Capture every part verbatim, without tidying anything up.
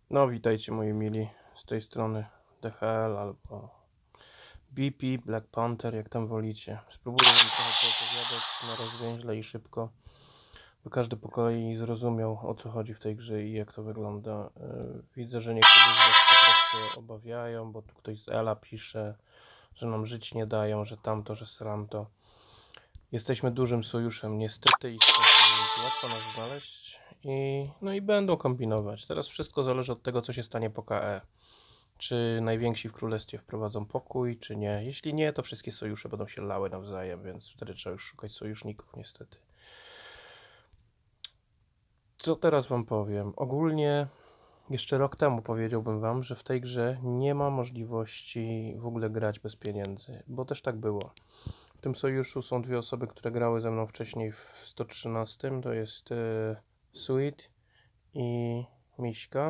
No, witajcie moi mili, z tej strony The Hell albo B P, Black Panther, jak tam wolicie. Spróbuję wam trochę poopowiadać na rozwięźle i szybko, by każdy po kolei zrozumiał, o co chodzi w tej grze i jak to wygląda. Widzę, że niektórzy z was się troszkę obawiają, bo tu ktoś z Ela pisze, że nam żyć nie dają, że tamto, że sramto. Jesteśmy dużym sojuszem, niestety i stety, więc łatwo nas znaleźć i no i będą kombinować. Teraz wszystko zależy od tego, co się stanie po K E. Czy najwięksi w królestwie wprowadzą pokój, czy nie. Jeśli nie, to wszystkie sojusze będą się lały nawzajem, więc wtedy trzeba już szukać sojuszników, niestety. Co teraz wam powiem? Ogólnie jeszcze rok temu powiedziałbym wam, że w tej grze nie ma możliwości w ogóle grać bez pieniędzy, bo też tak było. W tym sojuszu są dwie osoby, które grały ze mną wcześniej w sto trzynastym, to jest e, Sweet i Miśka.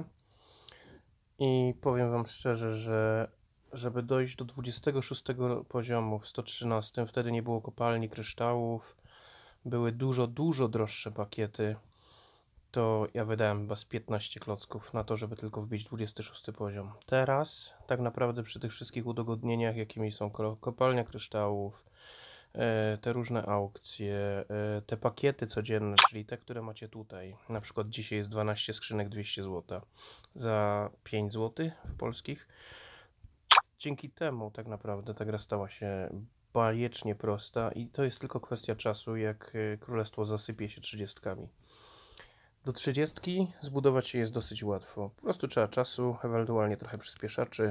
I powiem wam szczerze, że żeby dojść do dwudziestego szóstego poziomu w sto trzynastym, wtedy nie było kopalni kryształów, były dużo, dużo droższe pakiety, to ja wydałem chyba z piętnaście klocków na to, żeby tylko wbić dwudziesty szósty poziom. Teraz tak naprawdę przy tych wszystkich udogodnieniach, jakimi są kopalnia kryształów, te różne aukcje, te pakiety codzienne, czyli te, które macie tutaj. Na przykład dzisiaj jest dwanaście skrzynek dwieście złotych za pięć złotych w polskich. Dzięki temu tak naprawdę ta gra stała się bajecznie prosta i to jest tylko kwestia czasu, jak królestwo zasypie się trzydziestkami. Do trzydziestki zbudować się jest dosyć łatwo. Po prostu trzeba czasu, ewentualnie trochę przyspieszaczy.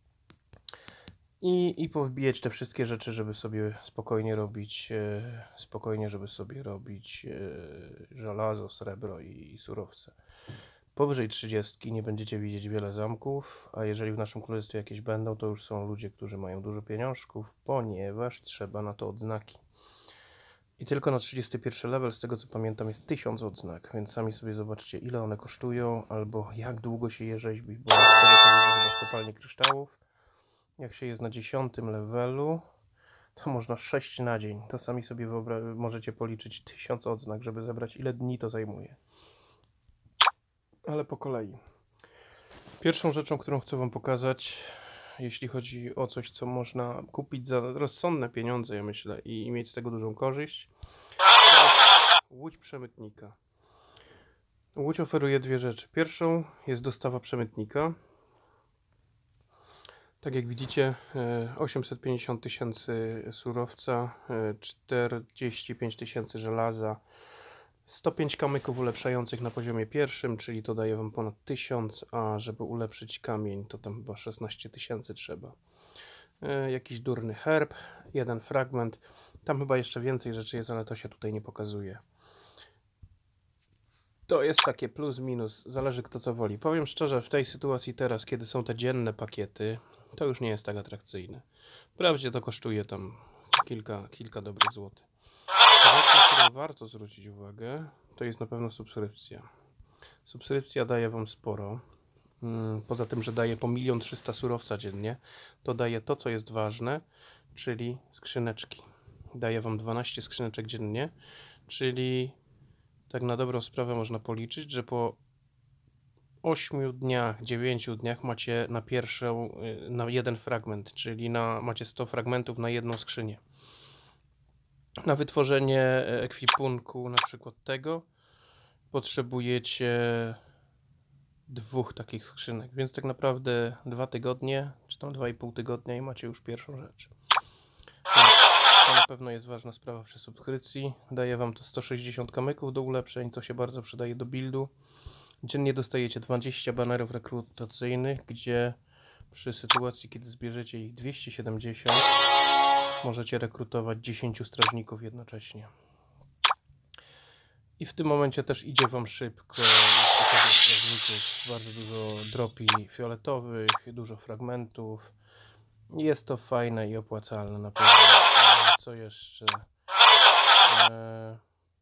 I, I powbijać te wszystkie rzeczy, żeby sobie spokojnie robić, e, spokojnie, żeby sobie robić e, żelazo, srebro i, i surowce. Powyżej trzydziestki nie będziecie widzieć wiele zamków, a jeżeli w naszym królestwie jakieś będą, to już są ludzie, którzy mają dużo pieniążków, ponieważ trzeba na to odznaki. I tylko na trzydziesty pierwszy level, z tego co pamiętam, jest tysiąc odznak, więc sami sobie zobaczcie, ile one kosztują, albo jak długo się je rzeźbi, bo z tego co widzę chyba w kopalni kryształów, jak się jest na dziesiątym levelu, to można sześć na dzień. To sami sobie możecie policzyć tysiąc odznak, żeby zebrać, ile dni to zajmuje. Ale po kolei. Pierwszą rzeczą, którą chcę wam pokazać, jeśli chodzi o coś, co można kupić za rozsądne pieniądze, ja myślę, i mieć z tego dużą korzyść, to jest łódź przemytnika. Łódź oferuje dwie rzeczy. Pierwszą jest dostawa przemytnika. Tak jak widzicie, osiemset pięćdziesiąt tysięcy surowca, czterdzieści pięć tysięcy żelaza, sto pięć kamyków ulepszających na poziomie pierwszym, czyli to daje wam ponad tysiąc, a żeby ulepszyć kamień, to tam chyba szesnaście tysięcy trzeba. Jakiś durny herb, jeden fragment, tam chyba jeszcze więcej rzeczy jest, ale to się tutaj nie pokazuje. To jest takie plus minus, zależy kto co woli. Powiem szczerze, w tej sytuacji teraz, kiedy są te dzienne pakiety, to już nie jest tak atrakcyjne. Wprawdzie to kosztuje tam kilka, kilka dobrych złotych. Rzeczą, na którą warto zwrócić uwagę, to jest na pewno subskrypcja. Subskrypcja daje wam sporo. Poza tym, że daje po milion trzysta surowca dziennie, to daje to, co jest ważne, czyli skrzyneczki. Daje wam dwanaście skrzyneczek dziennie, czyli tak na dobrą sprawę można policzyć, że po ośmiu dniach, dziewięciu dniach macie na pierwszą, na jeden fragment, czyli na, macie sto fragmentów na jedną skrzynię. Na wytworzenie ekwipunku, na przykład tego, potrzebujecie dwóch takich skrzynek, więc tak naprawdę dwa tygodnie, czy tam dwa i pół tygodnia i macie już pierwszą rzecz. Więc to na pewno jest ważna sprawa przy subskrypcji. Daje wam to sto sześćdziesiąt kamyków do ulepszeń, co się bardzo przydaje do buildu. Dziennie dostajecie dwadzieścia banerów rekrutacyjnych, gdzie przy sytuacji, kiedy zbierzecie ich dwieście siedemdziesiąt, możecie rekrutować dziesięciu strażników jednocześnie. I w tym momencie też idzie wam szybko, jeśli chodzi o strażników, bardzo dużo dropi fioletowych, dużo fragmentów. Jest to fajne i opłacalne na pewno. Co jeszcze? Eee...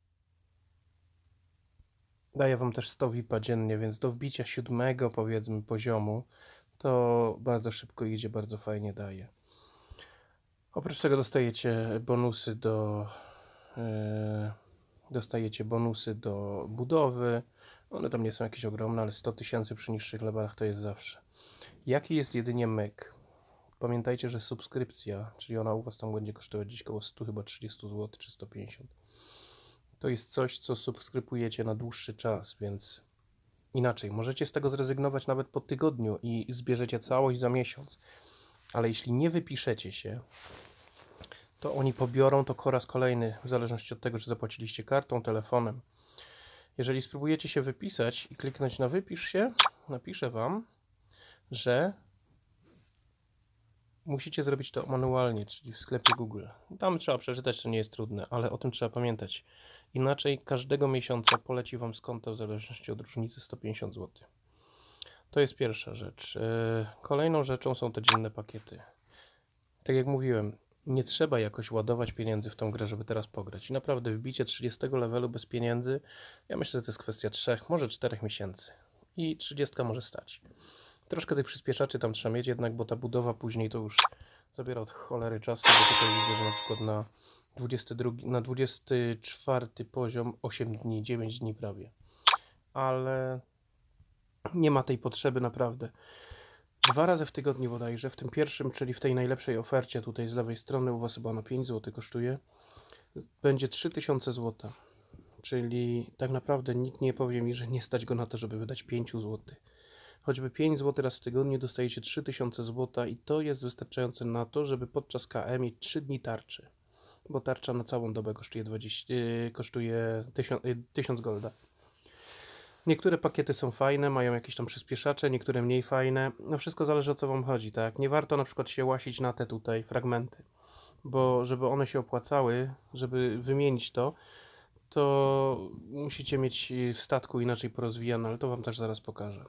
Daję wam też sto V I P-a dziennie, więc do wbicia siódmego powiedzmy poziomu to bardzo szybko idzie, bardzo fajnie daje. Oprócz tego dostajecie bonusy do... Eee... Dostajecie bonusy do budowy, One tam nie są jakieś ogromne, ale sto tysięcy przy niższych levelach to jest zawsze. Jaki jest jedynie myk? Pamiętajcie, że subskrypcja, czyli ona u Was tam będzie kosztować gdzieś koło sto, chyba trzydzieści złotych czy sto pięćdziesiąt. To jest coś, co subskrybujecie na dłuższy czas, więc inaczej. Możecie z tego zrezygnować nawet po tygodniu i zbierzecie całość za miesiąc. Ale jeśli nie wypiszecie się, to oni pobiorą to po raz kolejny, w zależności od tego, czy zapłaciliście kartą, telefonem. Jeżeli spróbujecie się wypisać i kliknąć na wypisz się, napiszę Wam, że musicie zrobić to manualnie, czyli w sklepie Google. Tam trzeba przeczytać, to nie jest trudne, ale o tym trzeba pamiętać. Inaczej każdego miesiąca poleci Wam z konta w zależności od różnicy sto pięćdziesiąt złotych. To jest pierwsza rzecz. Kolejną rzeczą są te dzienne pakiety. Tak jak mówiłem, nie trzeba jakoś ładować pieniędzy w tą grę, żeby teraz pograć. I naprawdę wbicie trzydziestego levelu bez pieniędzy, ja myślę, że to jest kwestia trzech, może czterech miesięcy. I trzydziestka może stać. Troszkę tych przyspieszaczy tam trzeba mieć jednak, bo ta budowa później to już zabiera od cholery czasu, bo tutaj widzę, że na przykład na dwudziesty drugi, na dwudziesty czwarty poziom osiem dni, dziewięć dni prawie. Ale nie ma tej potrzeby naprawdę. Dwa razy w tygodniu bodajże, w tym pierwszym, czyli w tej najlepszej ofercie tutaj z lewej strony, u Was chyba na pięć złotych kosztuje, będzie trzy tysiące złotych. Czyli tak naprawdę nikt nie powie mi, że nie stać go na to, żeby wydać pięć złotych. Choćby pięć złotych raz w tygodniu dostajecie trzy tysiące złotych i to jest wystarczające na to, żeby podczas K E mieć trzy dni tarczy. Bo tarcza na całą dobę kosztuje, dwadzieścia, yy, kosztuje tysiąc, yy, tysiąc golda. Niektóre pakiety są fajne, mają jakieś tam przyspieszacze, niektóre mniej fajne. No wszystko zależy, o co Wam chodzi, tak? Nie warto na przykład się łasić na te tutaj fragmenty, bo żeby one się opłacały, żeby wymienić to, to musicie mieć w statku inaczej porozwijane, ale to Wam też zaraz pokażę.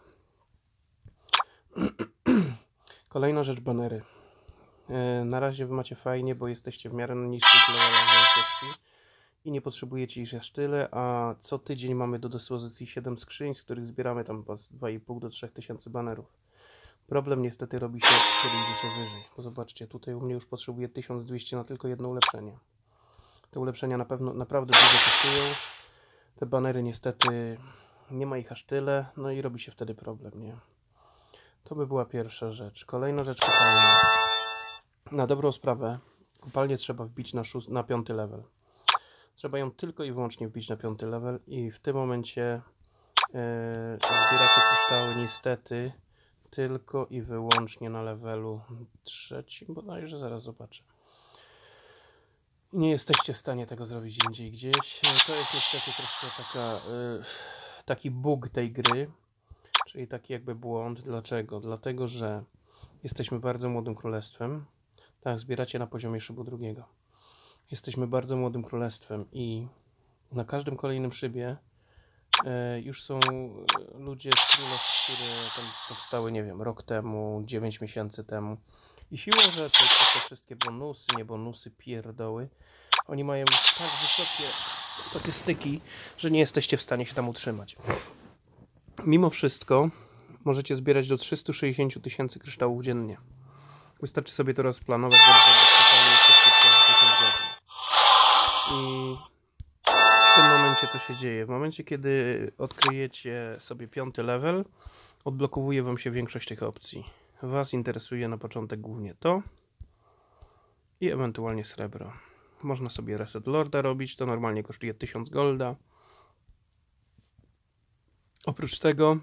Kolejna rzecz, banery. Na razie Wy macie fajnie, bo jesteście w miarę niskich levelach większości i nie potrzebujecie ich aż tyle, a co tydzień mamy do dyspozycji siedem skrzyń, z których zbieramy tam dwa i pół do trzech tysięcy banerów. Problem niestety robi się, kiedy idziecie wyżej. Bo zobaczcie, tutaj u mnie już potrzebuję tysiąc dwieście na tylko jedno ulepszenie. Te ulepszenia na pewno naprawdę dużo kosztują. Te banery niestety nie ma ich aż tyle, no i robi się wtedy problem, nie? To by była pierwsza rzecz. Kolejna rzecz, kopalnia. Na dobrą sprawę, kopalnię trzeba wbić na, szóst- na piąty level. Trzeba ją tylko i wyłącznie wbić na piąty level i w tym momencie yy, zbieracie kryształy niestety tylko i wyłącznie na levelu trzecim, bodajże, zaraz zobaczę. Nie jesteście w stanie tego zrobić indziej gdzieś. To jest niestety troszkę taka, yy, taki bug tej gry, czyli taki jakby błąd. Dlaczego? Dlatego, że jesteśmy bardzo młodym królestwem. Tak, zbieracie na poziomie szybu drugiego. Jesteśmy bardzo młodym królestwem i na każdym kolejnym szybie e, już są ludzie z królestw, które tam powstały, nie wiem, rok temu, dziewięć miesięcy temu. I siłą rzeczy, te wszystkie bonusy, nie bonusy, pierdoły, oni mają już tak wysokie statystyki, że nie jesteście w stanie się tam utrzymać. Mimo wszystko możecie zbierać do trzystu sześćdziesięciu tysięcy kryształów dziennie. Wystarczy sobie to rozplanować, bo spokojnie jesteście przez dziesięć godzin. I w tym momencie co się dzieje? W momencie, kiedy odkryjecie sobie piąty level, odblokowuje Wam się większość tych opcji. Was interesuje na początek głównie to i ewentualnie srebro. Można sobie reset lorda robić, to normalnie kosztuje tysiąc golda. Oprócz tego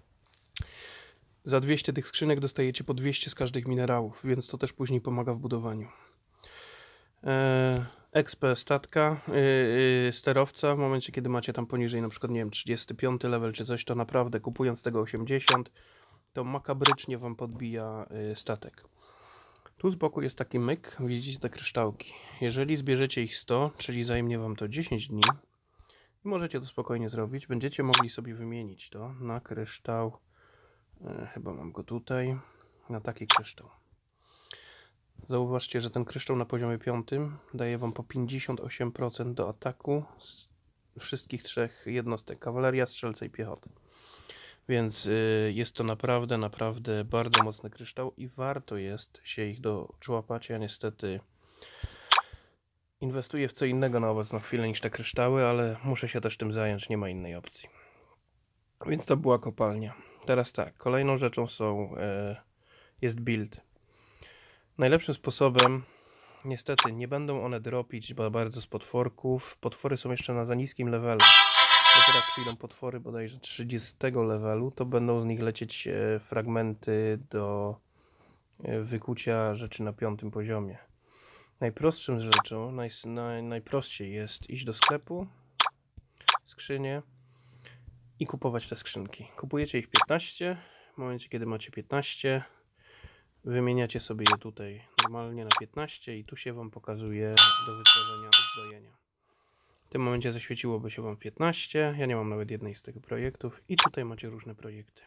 za dwieście tych skrzynek dostajecie po dwieście z każdych minerałów, więc to też później pomaga w budowaniu. Eee, X P statka, yy, yy, sterowca, w momencie kiedy macie tam poniżej na przykład, nie wiem, trzydziesty piąty level czy coś, to naprawdę kupując tego osiemdziesiąt, to makabrycznie Wam podbija yy, statek. Tu z boku jest taki myk, widzicie te kryształki. Jeżeli zbierzecie ich sto, czyli zajmie Wam to dziesięć dni, możecie to spokojnie zrobić, będziecie mogli sobie wymienić to na kryształ. Chyba mam go tutaj, na taki kryształ. Zauważcie, że ten kryształ na poziomie piątym daje Wam po pięćdziesiąt osiem procent do ataku z wszystkich trzech jednostek, kawaleria, strzelca i piechoty. Więc y, jest to naprawdę, naprawdę bardzo mocny kryształ i warto jest się ich doczłapać. Ja niestety inwestuję w co innego na obecną chwilę niż te kryształy, ale muszę się też tym zająć, nie ma innej opcji. Więc to była kopalnia. Teraz tak, kolejną rzeczą są, e, jest build. Najlepszym sposobem, niestety nie będą one dropić bardzo z potworków. Potwory są jeszcze na za niskim levelu. Dopiero jak przyjdą potwory bodajże trzydziestego levelu, to będą z nich lecieć e, fragmenty do e, wykucia rzeczy na piątym poziomie. Najprostszym rzeczą, naj, naj, najprościej jest iść do sklepu, skrzynie i kupować te skrzynki. Kupujecie ich piętnaście, w momencie kiedy macie piętnaście, wymieniacie sobie je tutaj normalnie na piętnaście i tu się Wam pokazuje do wytworzenia uzbrojenia. W tym momencie zaświeciłoby się Wam piętnaście, ja nie mam nawet jednej z tych projektów i tutaj macie różne projekty.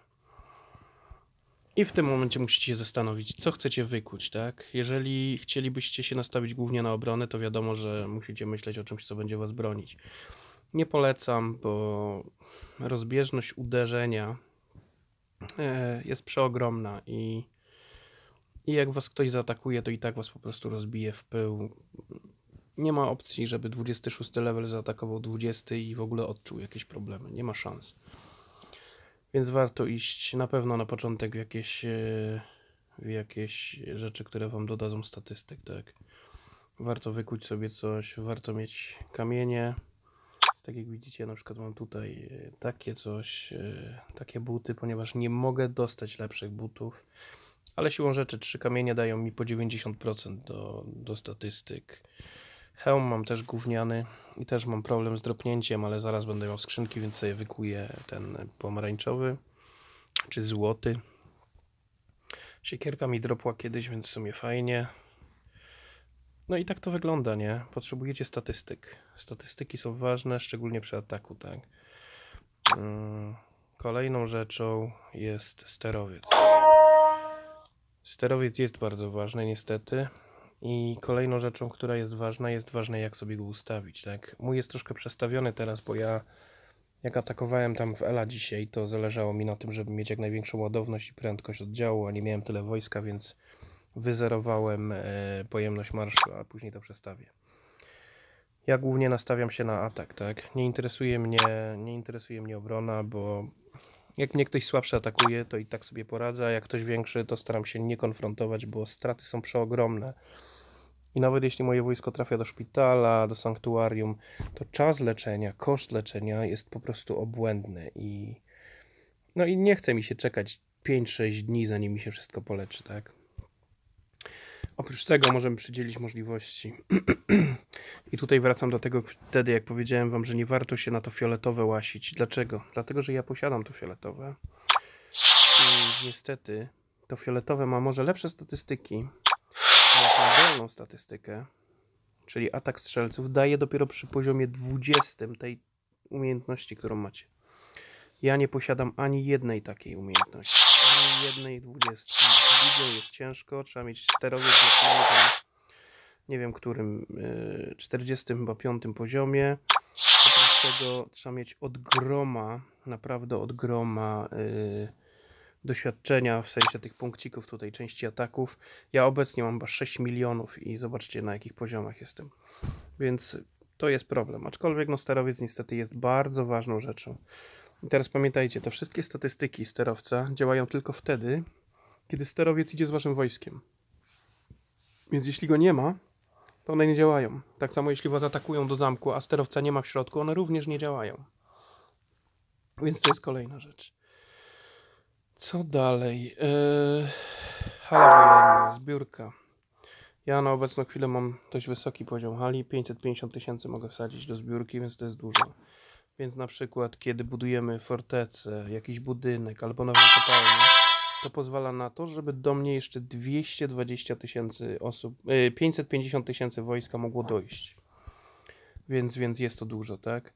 I w tym momencie musicie się zastanowić, co chcecie wykuć, tak? Jeżeli chcielibyście się nastawić głównie na obronę, to wiadomo, że musicie myśleć o czymś, co będzie Was bronić. Nie polecam, bo rozbieżność uderzenia jest przeogromna i, i jak Was ktoś zaatakuje, to i tak Was po prostu rozbije w pył. Nie ma opcji, żeby dwudziesty szósty level zaatakował dwudziesty i w ogóle odczuł jakieś problemy. Nie ma szans. Więc warto iść na pewno na początek w jakieś, w jakieś rzeczy, które Wam dodadzą statystyk, tak? Warto wykuć sobie coś, warto mieć kamienie. Tak jak widzicie, na przykład mam tutaj takie coś, takie buty, ponieważ nie mogę dostać lepszych butów. Ale siłą rzeczy trzy kamienie dają mi po dziewięćdziesiąt procent do, do statystyk. Hełm mam też gówniany i też mam problem z dropnięciem, ale zaraz będę miał skrzynki, więc sobie wykuję ten pomarańczowy czy złoty. Siekierka mi dropła kiedyś, więc w sumie fajnie. No i tak to wygląda, nie? Potrzebujecie statystyk. Statystyki są ważne, szczególnie przy ataku, tak? Kolejną rzeczą jest sterowiec. Sterowiec jest bardzo ważny, niestety. I kolejną rzeczą, która jest ważna, jest ważne, jak sobie go ustawić, tak? Mój jest troszkę przestawiony teraz, bo ja jak atakowałem tam w Ela dzisiaj, to zależało mi na tym, żeby mieć jak największą ładowność i prędkość oddziału, a nie miałem tyle wojska, więc wyzerowałem e, pojemność marszu, a później to przestawię. Ja głównie nastawiam się na atak, tak? Nie interesuje mnie, nie interesuje mnie obrona, bo jak mnie ktoś słabszy atakuje, to i tak sobie poradzę, a jak ktoś większy, to staram się nie konfrontować, bo straty są przeogromne. I nawet jeśli moje wojsko trafia do szpitala, do sanktuarium, to czas leczenia, koszt leczenia jest po prostu obłędny i no i nie chce mi się czekać pięć sześć dni, zanim mi się wszystko poleczy, tak? Oprócz tego możemy przydzielić możliwości. I tutaj wracam do tego wtedy, jak powiedziałem Wam, że nie warto się na to fioletowe łasić. Dlaczego? Dlatego, że ja posiadam to fioletowe. I niestety to fioletowe ma może lepsze statystyki, ale tą dolną statystykę, czyli atak strzelców, daje dopiero przy poziomie dwudziestym tej umiejętności, którą macie. Ja nie posiadam ani jednej takiej umiejętności. Ani jednej dwudziestki. Widzę, jest ciężko, trzeba mieć sterowiec na tam, nie wiem którym, czterdziestym chyba piątym poziomie. Oprócz tego trzeba mieć od groma, naprawdę od groma yy, doświadczenia, w sensie tych punkcików tutaj, części ataków. Ja obecnie mam chyba sześć milionów i zobaczcie, na jakich poziomach jestem. Więc to jest problem. Aczkolwiek no, sterowiec niestety jest bardzo ważną rzeczą. I teraz pamiętajcie, te wszystkie statystyki sterowca działają tylko wtedy, kiedy sterowiec idzie z waszym wojskiem. Więc jeśli go nie ma, to one nie działają. Tak samo jeśli was atakują do zamku, a sterowca nie ma w środku, one również nie działają. Więc to jest kolejna rzecz. Co dalej? Yy, hala wojenna, zbiórka. Ja na obecną chwilę mam dość wysoki poziom hali. pięćset pięćdziesiąt tysięcy mogę wsadzić do zbiórki, więc to jest dużo. Więc na przykład, kiedy budujemy fortecę, jakiś budynek albo nową kopalnię, to pozwala na to, żeby do mnie jeszcze dwieście dwadzieścia tysięcy osób, yy, pięćset pięćdziesiąt tysięcy wojska mogło dojść. Więc, więc jest to dużo, tak?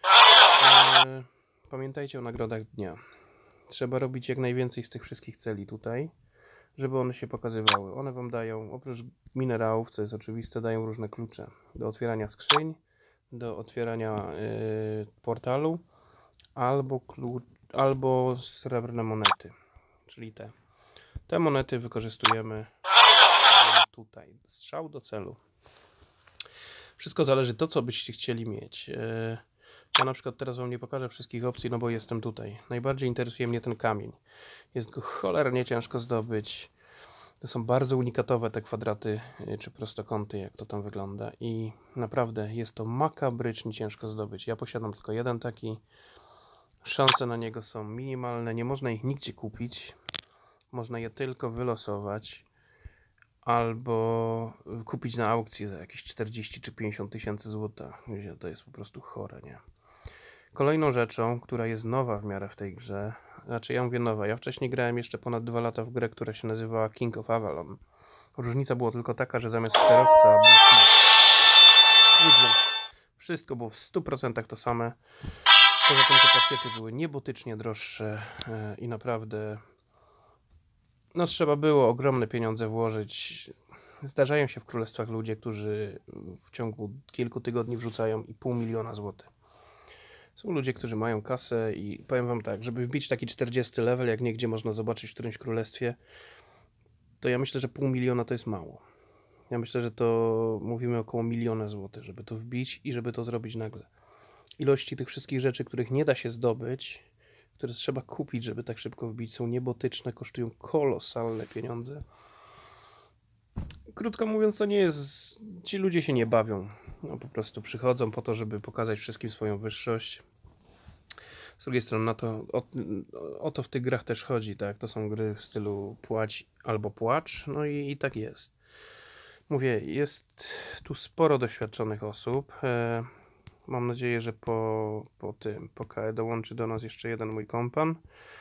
Yy, pamiętajcie o nagrodach dnia. Trzeba robić jak najwięcej z tych wszystkich celi tutaj, żeby one się pokazywały. One wam dają, oprócz minerałów, co jest oczywiste, dają różne klucze do otwierania skrzyń, do otwierania yy, portalu, albo, klucz, albo srebrne monety, czyli te. Te monety wykorzystujemy tutaj. Strzał do celu. Wszystko zależy to, co byście chcieli mieć. Yy, Ja na przykład teraz wam nie pokażę wszystkich opcji, no bo jestem tutaj. Najbardziej interesuje mnie ten kamień. Jest go cholernie ciężko zdobyć. To są bardzo unikatowe te kwadraty, czy prostokąty, jak to tam wygląda. I naprawdę jest to makabrycznie ciężko zdobyć. Ja posiadam tylko jeden taki. Szanse na niego są minimalne. Nie można ich nigdzie kupić. Można je tylko wylosować. Albo kupić na aukcji za jakieś czterdzieści czy pięćdziesiąt tysięcy złota. To jest po prostu chore, nie? Kolejną rzeczą, która jest nowa w miarę w tej grze, znaczy ja mówię nowa, ja wcześniej grałem jeszcze ponad dwa lata w grę, która się nazywała King of Avalon. Różnica była tylko taka, że zamiast sterowca był smok. Wszystko było w stu procentach to same. Poza tym te pakiety były niebotycznie droższe i naprawdę no trzeba było ogromne pieniądze włożyć. Zdarzają się w królestwach ludzie, którzy w ciągu kilku tygodni wrzucają i pół miliona złotych. Są ludzie, którzy mają kasę i powiem wam tak, żeby wbić taki czterdziesty level, jak niegdzie można zobaczyć w którymś królestwie, to ja myślę, że pół miliona to jest mało. Ja myślę, że to mówimy około miliona złotych, żeby to wbić i żeby to zrobić nagle. Ilości tych wszystkich rzeczy, których nie da się zdobyć, które trzeba kupić, żeby tak szybko wbić, są niebotyczne, kosztują kolosalne pieniądze. Krótko mówiąc, to nie jest... Ci ludzie się nie bawią. No, po prostu przychodzą po to, żeby pokazać wszystkim swoją wyższość. Z drugiej strony na to, o, o to w tych grach też chodzi, tak? To są gry w stylu płać albo płacz, no i, i tak jest. Mówię, jest tu sporo doświadczonych osób. E, mam nadzieję, że po, po tym, po K E dołączy do nas jeszcze jeden mój kompan.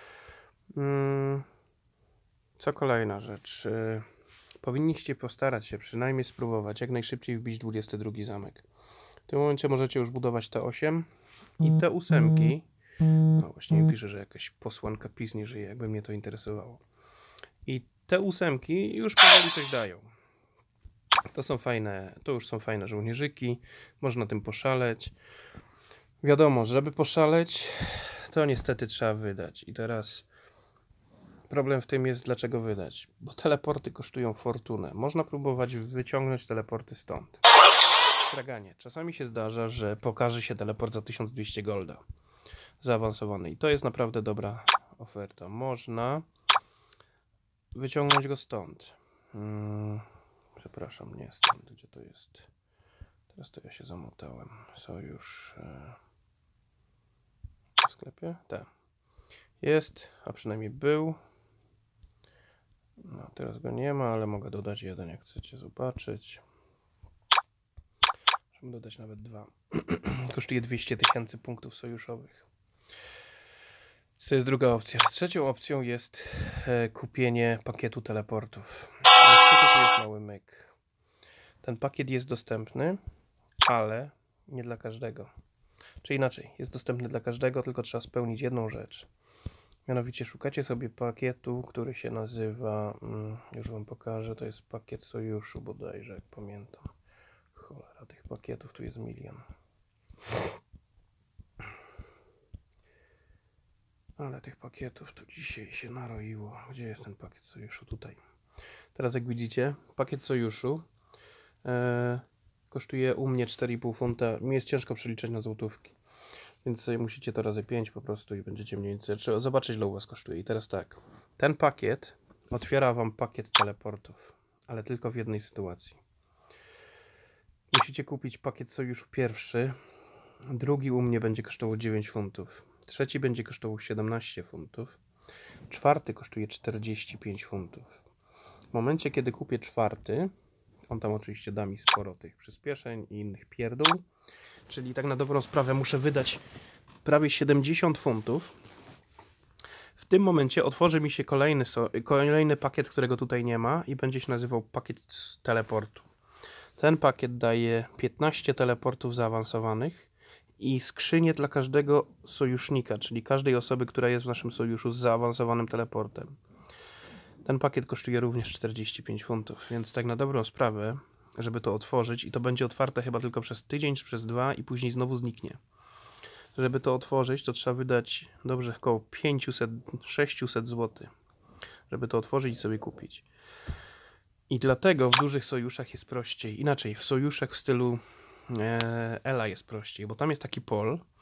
Hmm, co kolejna rzecz? E, powinniście postarać się przynajmniej spróbować jak najszybciej wbić dwudziesty drugi zamek. W tym momencie możecie już budować te osiem i te ósemki. No właśnie mi pisze, że jakaś posłanka PiS nie żyje, jakby mnie to interesowało. I te ósemki już powoli coś dają. To są fajne, to już są fajne żołnierzyki, można tym poszaleć. Wiadomo, żeby poszaleć, to niestety trzeba wydać. I teraz problem w tym jest, dlaczego wydać. Bo teleporty kosztują fortunę. Można próbować wyciągnąć teleporty stąd. Straganie. Czasami się zdarza, że pokaże się teleport za tysiąc dwieście golda. Zaawansowany. I to jest naprawdę dobra oferta. Można wyciągnąć go stąd. Hmm, przepraszam, nie stąd. Gdzie to jest? Teraz to ja się zamotałem. Sojusz e, w sklepie? Tak. Jest, a przynajmniej był. No, teraz go nie ma, ale mogę dodać jeden, jak chcecie zobaczyć. Możemy dodać nawet dwa. Kosztuje dwieście tysięcy punktów sojuszowych. To jest druga opcja. Trzecią opcją jest e, kupienie pakietu teleportów. Niestety tu jest mały myk. Ten pakiet jest dostępny, ale nie dla każdego. Czy inaczej, jest dostępny dla każdego, tylko trzeba spełnić jedną rzecz. Mianowicie szukacie sobie pakietu, który się nazywa, mm, już wam pokażę, to jest pakiet sojuszu bodajże, jak pamiętam. Cholera, tych pakietów tu jest milion. Ale tych pakietów tu dzisiaj się naroiło. Gdzie jest ten pakiet sojuszu? Tutaj. Teraz jak widzicie, pakiet sojuszu e, kosztuje u mnie cztery i pół funta. Mi jest ciężko przeliczyć na złotówki. Więc sobie musicie to razy pięć po prostu i będziecie mniej więcej... Trzeba zobaczyć, ile u was kosztuje. I teraz tak. Ten pakiet otwiera wam pakiet teleportów. Ale tylko w jednej sytuacji. Musicie kupić pakiet sojuszu pierwszy. Drugi u mnie będzie kosztował dziewięć funtów. Trzeci będzie kosztował siedemnaście funtów. Czwarty kosztuje czterdzieści pięć funtów. W momencie, kiedy kupię czwarty, on tam oczywiście da mi sporo tych przyspieszeń i innych pierdół, czyli tak na dobrą sprawę muszę wydać prawie siedemdziesiąt funtów. W tym momencie otworzy mi się kolejny, so kolejny pakiet, którego tutaj nie ma i będzie się nazywał pakiet teleportu. Ten pakiet daje piętnaście teleportów zaawansowanych i skrzynię dla każdego sojusznika, czyli każdej osoby, która jest w naszym sojuszu z zaawansowanym teleportem. Ten pakiet kosztuje również czterdzieści pięć funtów, więc tak na dobrą sprawę, żeby to otworzyć, i to będzie otwarte chyba tylko przez tydzień czy przez dwa i później znowu zniknie. Żeby to otworzyć, to trzeba wydać dobrze około pięćset sześćset złotych, żeby to otworzyć i sobie kupić. I dlatego w dużych sojuszach jest prościej. Inaczej, w sojuszach w stylu e, Ela jest prościej, bo tam jest taki pol,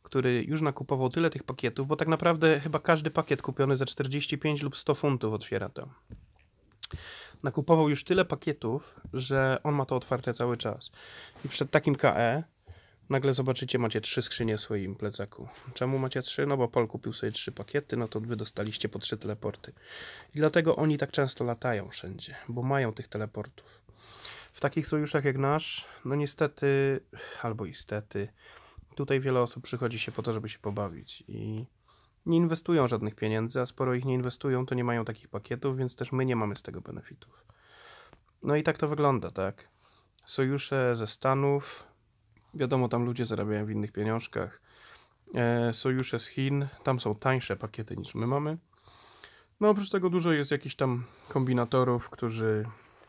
który już nakupował tyle tych pakietów, bo tak naprawdę chyba każdy pakiet kupiony za czterdzieści pięć lub sto funtów otwiera to. Nakupował już tyle pakietów, że on ma to otwarte cały czas. I przed takim K E nagle zobaczycie, macie trzy skrzynie w swoim plecaku. Czemu macie trzy? No bo Paul kupił sobie trzy pakiety, no to wy dostaliście po trzy teleporty. I dlatego oni tak często latają wszędzie, bo mają tych teleportów. W takich sojuszach jak nasz, no niestety, albo istety, tutaj wiele osób przychodzi się po to, żeby się pobawić i nie inwestują żadnych pieniędzy, a sporo ich nie inwestują, to nie mają takich pakietów, więc też my nie mamy z tego benefitów. No i tak to wygląda, tak? Sojusze ze Stanów, wiadomo, tam ludzie zarabiają w innych pieniążkach. E, sojusze z Chin, tam są tańsze pakiety niż my mamy. No oprócz tego dużo jest jakichś tam kombinatorów, którzy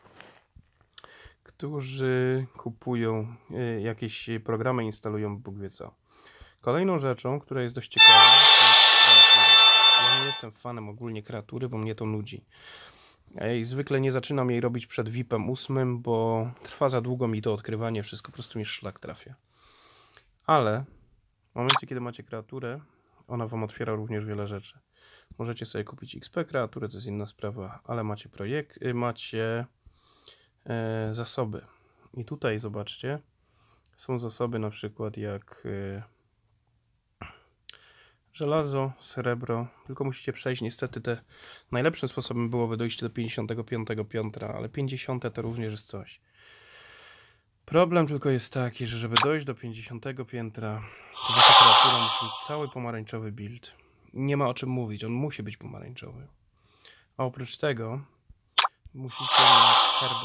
którzy kupują y, jakieś programy, instalują Bóg wie co. Kolejną rzeczą, która jest dość ciekawa, to jest kreatura. Ja nie jestem fanem ogólnie kreatury, bo mnie to nudzi. I zwykle nie zaczynam jej robić przed V I P-em ósmym, bo trwa za długo mi to odkrywanie, wszystko po prostu mi szlak trafia. Ale w momencie, kiedy macie kreaturę, ona wam otwiera również wiele rzeczy. Możecie sobie kupić X P kreaturę, to jest inna sprawa, ale macie projekt, macie e, zasoby. I tutaj zobaczcie, są zasoby na przykład jak e, żelazo, srebro, tylko musicie przejść niestety te... Najlepszym sposobem byłoby dojść do pięćdziesiątego piątego piętra, ale pięćdziesiąte to również jest coś. Problem tylko jest taki, że żeby dojść do pięćdziesiątego piętra, to wasza kreatura musi mieć cały pomarańczowy build. Nie ma o czym mówić, on musi być pomarańczowy. A oprócz tego musicie mieć herby.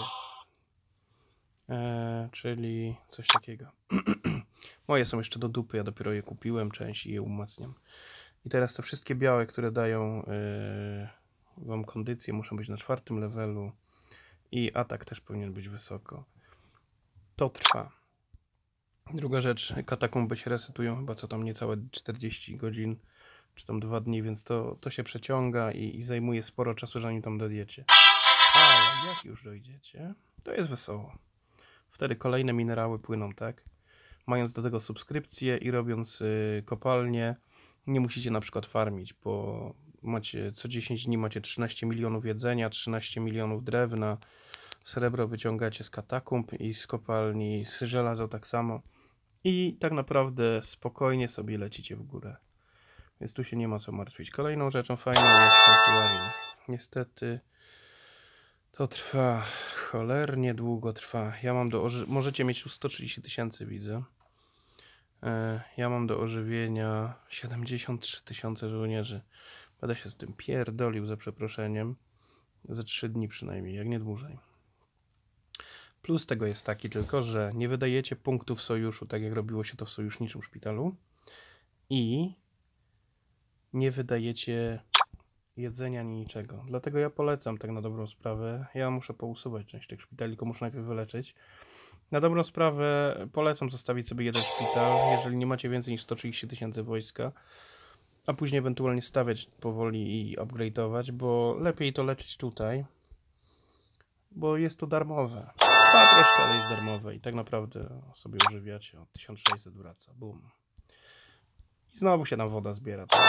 Eee, czyli coś takiego. Moje są jeszcze do dupy, ja dopiero je kupiłem, część i je umacniam. I teraz te wszystkie białe, które dają yy, wam kondycję, muszą być na czwartym levelu. I atak też powinien być wysoko. To trwa. Druga rzecz, katakumby się resetują chyba co tam niecałe czterdzieści godzin, czy tam dwa dni, więc to, to się przeciąga i, i zajmuje sporo czasu, zanim tam dojdziecie. Ale jak już dojdziecie, to jest wesoło. Wtedy kolejne minerały płyną, tak? Mając do tego subskrypcję i robiąc y, kopalnię, nie musicie na przykład farmić, bo macie co dziesięć dni macie trzynaście milionów jedzenia, trzynaście milionów drewna, srebro wyciągacie z katakumb i z kopalni, z żelazo tak samo i tak naprawdę spokojnie sobie lecicie w górę. Więc tu się nie ma co martwić. Kolejną rzeczą fajną jest sanktuarium. Niestety to trwa, cholernie długo trwa. Ja mam do oży... Możecie mieć tu sto trzydzieści tysięcy, widzę. E, ja mam do ożywienia siedemdziesiąt trzy tysiące żołnierzy. Będę się z tym pierdolił, za przeproszeniem. Za trzy dni przynajmniej, jak nie dłużej. Plus tego jest taki tylko, że nie wydajecie punktów sojuszu, tak jak robiło się to w sojuszniczym szpitalu. I nie wydajecie jedzenia ani niczego. Dlatego ja polecam tak na dobrą sprawę. Ja muszę pousuwać część tych szpitali, tylko muszę najpierw wyleczyć. Na dobrą sprawę polecam zostawić sobie jeden szpital, jeżeli nie macie więcej niż sto trzydzieści tysięcy wojska, a później ewentualnie stawiać powoli i upgrade'ować, bo lepiej to leczyć tutaj, bo jest to darmowe. Trwa troszkę, ale jest darmowe i tak naprawdę sobie używiacie. O tysiąc sześćset wraca. Bum. I znowu się tam woda zbiera. Tak?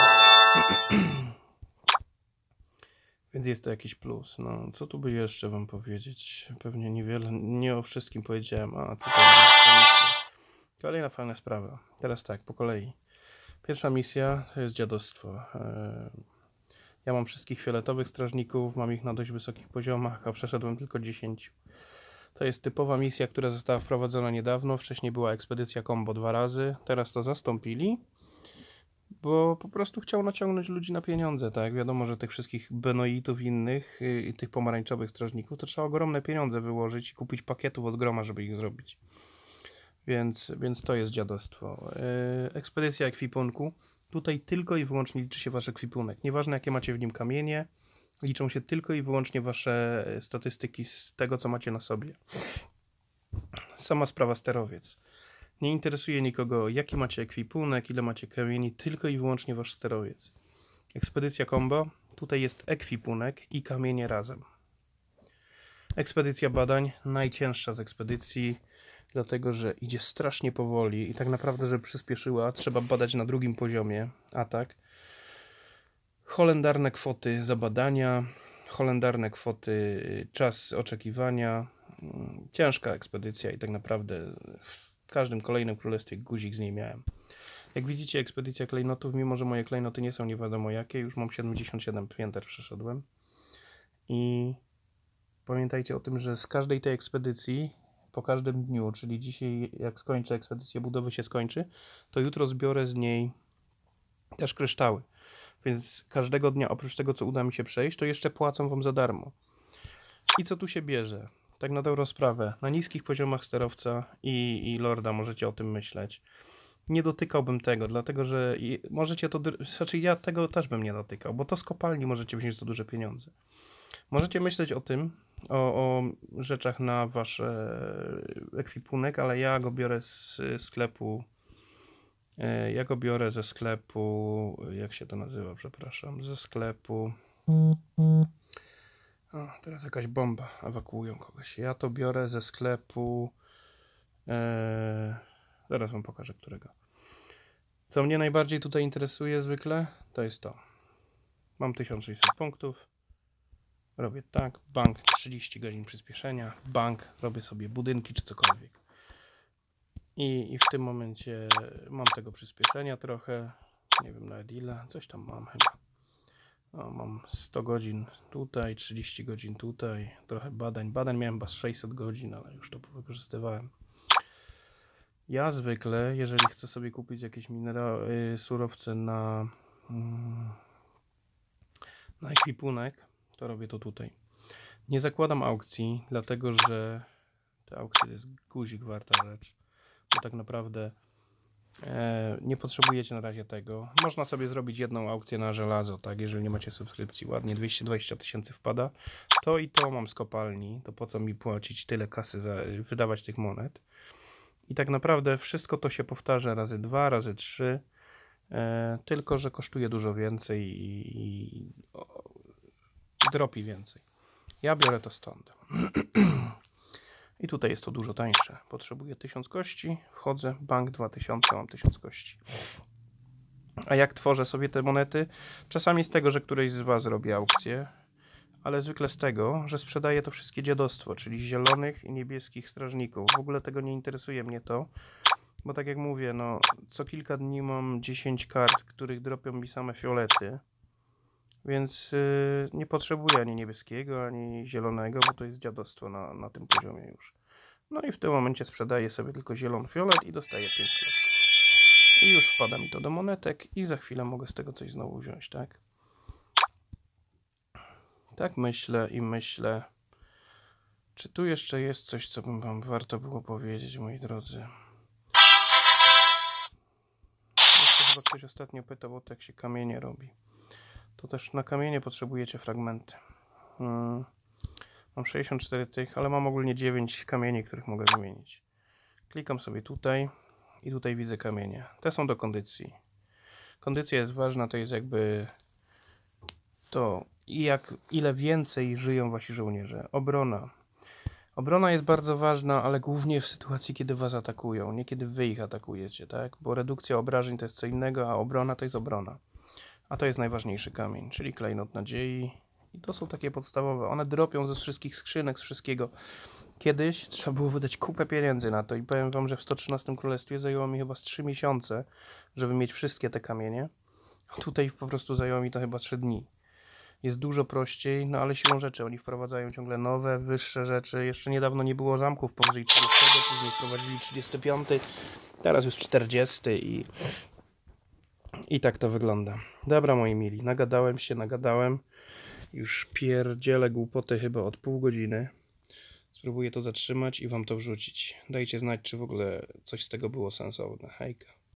Więc jest to jakiś plus. No, co tu by jeszcze wam powiedzieć? Pewnie niewiele, nie o wszystkim powiedziałem. A tutaj jest kolejna fajna sprawa. Teraz tak, po kolei. Pierwsza misja to jest dziadostwo. Ja mam wszystkich fioletowych strażników, mam ich na dość wysokich poziomach, a przeszedłem tylko dziesięć. To jest typowa misja, która została wprowadzona niedawno. Wcześniej była ekspedycja combo dwa razy, teraz to zastąpili, bo po prostu chciał naciągnąć ludzi na pieniądze, tak? Wiadomo, że tych wszystkich benoitów innych i tych pomarańczowych strażników to trzeba ogromne pieniądze wyłożyć i kupić pakietów od groma, żeby ich zrobić. Więc, więc to jest dziadostwo. Yy, ekspedycja ekwipunku. Tutaj tylko i wyłącznie liczy się wasz ekwipunek. Nieważne jakie macie w nim kamienie, liczą się tylko i wyłącznie wasze statystyki z tego, co macie na sobie. Sama sprawa sterowiec. Nie interesuje nikogo, jaki macie ekwipunek, ile macie kamieni, tylko i wyłącznie wasz sterowiec. Ekspedycja combo. Tutaj jest ekwipunek i kamienie razem. Ekspedycja badań. Najcięższa z ekspedycji. dlatego że idzie strasznie powoli i tak naprawdę, żeby przyspieszyła, trzeba badać na drugim poziomie atak. Holendarne kwoty za badania, holendarne kwoty czas oczekiwania. Ciężka ekspedycja i tak naprawdę w każdym kolejnym królestwie guzik z niej miałem. Jak widzicie, ekspedycja klejnotów, mimo że moje klejnoty nie są nie wiadomo jakie, już mam siedemdziesiąt siedem pięter przeszedłem. I pamiętajcie o tym, że z każdej tej ekspedycji, po każdym dniu, czyli dzisiaj jak skończę ekspedycję, budowy się skończy, to jutro zbiorę z niej też kryształy. Więc każdego dnia, oprócz tego, co uda mi się przejść, to jeszcze płacą wam za darmo. I co tu się bierze? Tak na dobrą sprawę, na niskich poziomach sterowca i, i lorda możecie o tym myśleć. Nie dotykałbym tego, dlatego że możecie to, znaczy ja tego też bym nie dotykał, bo to z kopalni możecie wziąć za duże pieniądze. Możecie myśleć o tym, o, o rzeczach na wasz ekwipunek, ale ja go biorę z sklepu, ja go biorę ze sklepu, jak się to nazywa, przepraszam, ze sklepu, o, teraz jakaś bomba, ewakuują kogoś, ja to biorę ze sklepu, e, zaraz wam pokażę którego. Co mnie najbardziej tutaj interesuje zwykle, to jest to. Mam tysiąc sześćset punktów. Robię tak, bank, trzydzieści godzin przyspieszenia, bank, robię sobie budynki czy cokolwiek. I, I w tym momencie mam tego przyspieszenia trochę, nie wiem nawet ile, coś tam mam chyba. O, mam sto godzin tutaj, trzydzieści godzin tutaj, trochę badań. Badań miałem chyba sześćset godzin, ale już to wykorzystywałem. Ja zwykle, jeżeli chcę sobie kupić jakieś minerały, surowce na, na ekwipunek, to robię to tutaj. Nie zakładam aukcji, dlatego że te aukcje to jest guzik warta rzecz. Bo tak naprawdę e, nie potrzebujecie na razie tego. Można sobie zrobić jedną aukcję na żelazo, tak? Jeżeli nie macie subskrypcji, ładnie dwieście dwadzieścia tysięcy wpada. To i to mam z kopalni, to po co mi płacić tyle kasy, za wydawać tych monet. I tak naprawdę wszystko to się powtarza razy dwa, razy trzy, e, tylko że kosztuje dużo więcej i, i o, dropi więcej. Ja biorę to stąd. I tutaj jest to dużo tańsze. Potrzebuję tysiąc kości, wchodzę, bank dwa tysiące, mam tysiąc kości. A jak tworzę sobie te monety? Czasami z tego, że któryś z was robi aukcję, ale zwykle z tego, że sprzedaję to wszystkie dziadostwo, czyli zielonych i niebieskich strażników. W ogóle tego nie interesuje mnie to, bo tak jak mówię, no co kilka dni mam dziesięć kart, których dropią mi same fiolety, więc yy, nie potrzebuję ani niebieskiego, ani zielonego, bo to jest dziadostwo na, na tym poziomie już. No i w tym momencie sprzedaję sobie tylko zielony fiolet i dostaję pięć klocków. I już wpada mi to do monetek i za chwilę mogę z tego coś znowu wziąć, tak? Tak myślę i myślę. Czy tu jeszcze jest coś, co bym wam warto było powiedzieć, moi drodzy? Jeszcze chyba ktoś ostatnio pytał o to, jak się kamienie robi. To też na kamienie potrzebujecie fragmenty. Hmm. Mam sześćdziesiąt cztery tych, ale mam ogólnie dziewięć kamieni, których mogę wymienić. Klikam sobie tutaj i tutaj widzę kamienie. Te są do kondycji. Kondycja jest ważna, to jest jakby to, i jak, ile więcej żyją wasi żołnierze. Obrona. Obrona jest bardzo ważna, ale głównie w sytuacji, kiedy was atakują, nie kiedy wy ich atakujecie, tak? Bo redukcja obrażeń to jest co innego, a obrona to jest obrona. A to jest najważniejszy kamień, czyli klejnot nadziei. I to są takie podstawowe. One dropią ze wszystkich skrzynek, z wszystkiego. Kiedyś trzeba było wydać kupę pieniędzy na to i powiem wam, że w sto trzynastym królestwie zajęło mi chyba z trzy miesiące, żeby mieć wszystkie te kamienie. A tutaj po prostu zajęło mi to chyba trzy dni. Jest dużo prościej, no ale siłą rzeczy oni wprowadzają ciągle nowe, wyższe rzeczy. Jeszcze niedawno nie było zamków powyżej trzydziestego, później wprowadzili trzydziesty piąty, teraz już czterdziesty i, i tak to wygląda. Dobra, moi mili, nagadałem się, nagadałem. Już pierdzielę głupoty chyba od pół godziny. Spróbuję to zatrzymać i wam to wrzucić. Dajcie znać, czy w ogóle coś z tego było sensowne. Hejka.